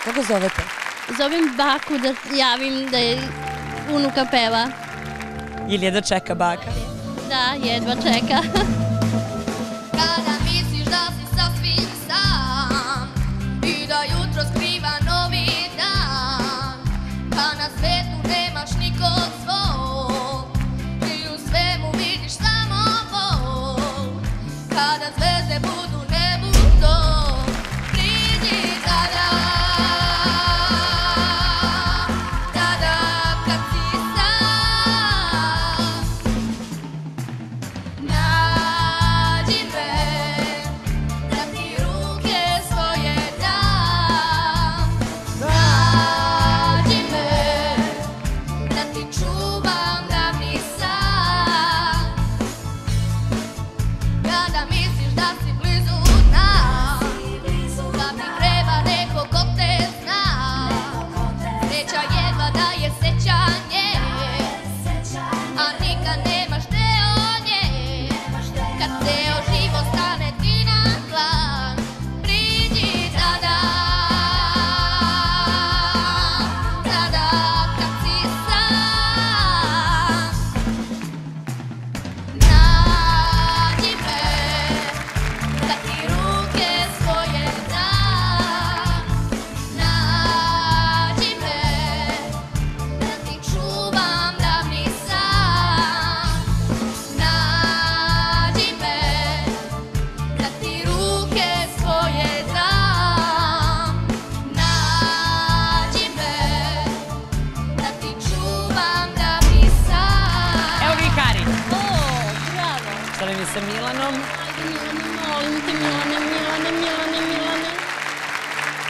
Kako zovete? Zovem baku da javim da je unuka peva. Ili jedva čeka baka? Da, jedva čeka. Kada misliš da si sasvim sam i da jutro skriva novi dan, pa na svetu nemaš nikog svog i u svemu vidiš samo Bog. Kada zvezde budu nebu dom, priđi tada, tada kad si sam. Nađi me, da ti ruke svoje dam. Nađi me, da ti čuvam davni san. Kada misliš da si blizu dna, da ti treba neko ko te zna. Sreća jedva daje sećanje, a nikad nemaš deo nje. Kad ceo život stane ti na dlan, priđi tada, tada kad si sam. Nađi me, da ti ruke svoje dam. Nađi me, da ti čuvam davni san. Nađi me, da ti ruke svoje dam. Nađi me, da ti čuvam davni san. Evo vi Kari. O, bravo. Šta vam je sa Milanom? Ajde, Milane, molim te, Milane, Milane, Milane, Milane.